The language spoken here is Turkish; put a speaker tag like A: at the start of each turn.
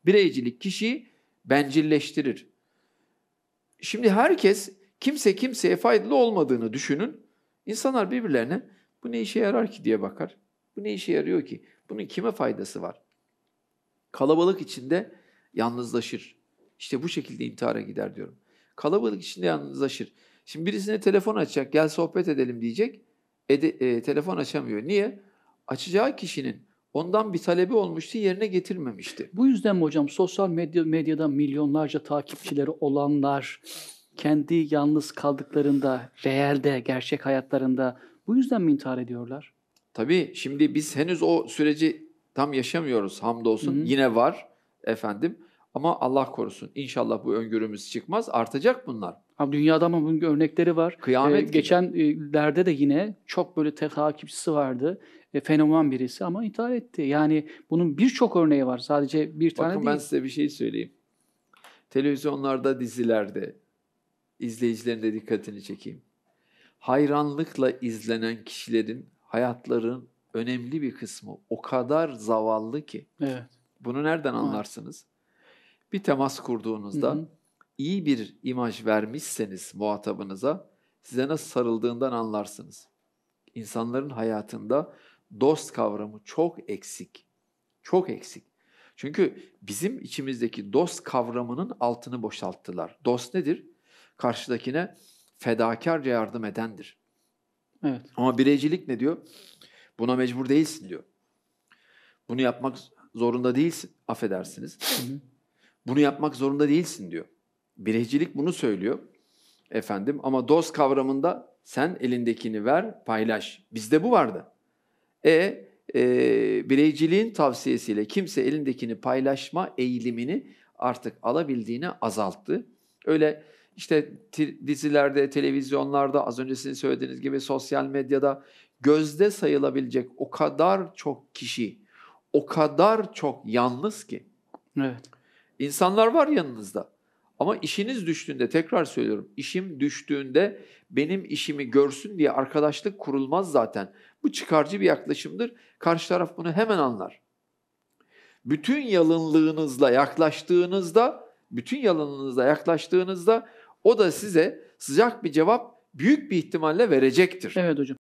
A: Bireycilik kişiyi bencilleştirir. Şimdi kimse kimseye faydalı olmadığını düşünün. İnsanlar birbirlerine bu ne işe yarar ki diye bakar. Bu ne işe yarıyor ki? Bunun kime faydası var? Kalabalık içinde yalnızlaşır. İşte bu şekilde intihara gider diyorum. Kalabalık içinde yalnızlaşır. Şimdi birisine telefon açacak, gel sohbet edelim diyecek. Telefon açamıyor. Niye? Açacağı kişinin ondan bir talebi olmuştu, yerine getirmemişti.
B: Bu yüzden mi hocam sosyal medyada milyonlarca takipçileri olanlar kendi yalnız kaldıklarında, reelde, gerçek hayatlarında bu yüzden mi intihar ediyorlar?
A: Tabii şimdi biz henüz o süreci tam yaşamıyoruz hamdolsun.
B: Hı hı.
A: Yine var efendim. Ama Allah korusun. İnşallah bu öngörümüz çıkmaz. Artacak bunlar.
B: Abi dünyada ama bunun örnekleri var.
A: Kıyamet gibi.
B: Geçenlerde de yine çok böyle takipçisi vardı. Fenomen birisi ama intihar etti. Yani bunun birçok örneği var. Sadece bir tane
A: Bakın
B: değil.
A: ben size bir şey söyleyeyim. Televizyonlarda, dizilerde izleyicilerin de dikkatini çekeyim. Hayranlıkla izlenen kişilerin hayatlarının önemli bir kısmı o kadar zavallı ki.
B: Evet.
A: Bunu nereden anlarsınız? Bir temas kurduğunuzda
B: Hı hı.
A: iyi bir imaj vermişseniz muhatabınıza size nasıl sarıldığından anlarsınız. İnsanların hayatında dost kavramı çok eksik. Çok eksik. Çünkü bizim içimizdeki dost kavramının altını boşalttılar. Dost nedir? Karşıdakine fedakarca yardım edendir.
B: Evet.
A: Ama bireycilik ne diyor? Buna mecbur değilsin diyor. Bunu yapmak zorunda değilsin. Affedersiniz.
B: Hı hı.
A: Bunu yapmak zorunda değilsin diyor. Bireycilik bunu söylüyor. Efendim ama dost kavramında sen elindekini ver, paylaş. Bizde bu vardı. Bireyciliğin tavsiyesiyle kimse elindekini paylaşma eğilimini artık alabildiğine azalttı. Öyle işte dizilerde, televizyonlarda, az önce sizin söylediğiniz gibi sosyal medyada gözde sayılabilecek o kadar çok kişi, o kadar çok yalnız ki.
B: Evet.
A: İnsanlar var yanınızda. Ama işiniz düştüğünde, tekrar söylüyorum, işim düştüğünde benim işimi görsün diye arkadaşlık kurulmaz zaten. Bu çıkarcı bir yaklaşımdır. Karşı taraf bunu hemen anlar. Bütün yalınlığınızla yaklaştığınızda o da size sıcak bir cevap büyük bir ihtimalle verecektir.
B: Evet hocam.